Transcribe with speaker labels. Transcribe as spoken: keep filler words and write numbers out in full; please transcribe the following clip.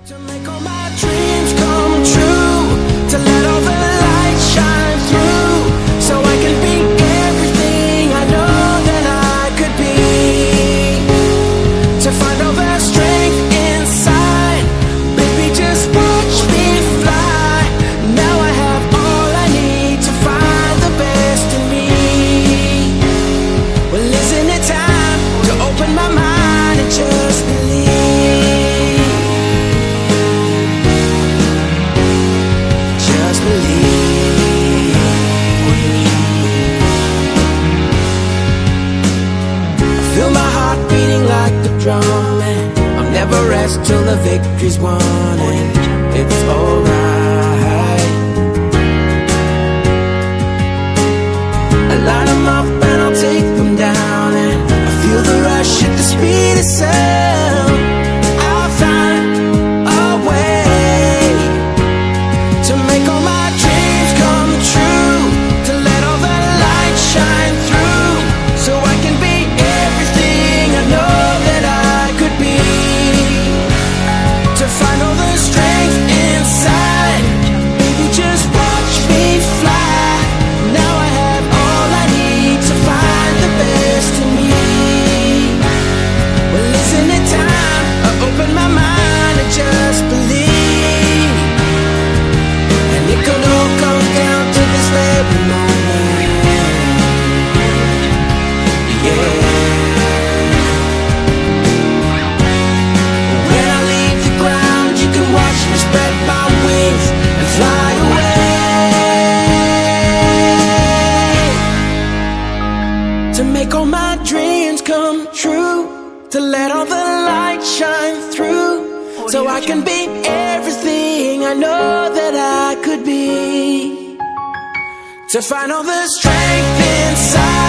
Speaker 1: To make all my dreams come true, to let all the light shine through, so I can be everything I know that I could be. To find all the strength inside, baby, just watch me fly. Now I have all I need to find the best in me. Well, isn't it time to open my mind and just believe? Just believe. I feel my heart beating like a drum, and I'll never rest till the victory's won, and it's alright. I line 'em up and I'll take them down, and I feel the rush at the speed of sound. I'll find a way to make all my dreams come true, to let all the light shine through, so I can be everything I know that I could be. To find all the strength inside, baby, just watch me fly. Now I have all I need to find the best in me. Well, isn't it time I open my mind and just believe? And it could all come down to this very moment. Yeah. When I leave the ground, you can watch me spread my wings and fly away. To make all my dreams come true, to let all the light shine through, so I can be everything I know that I could be. To find all the strength inside,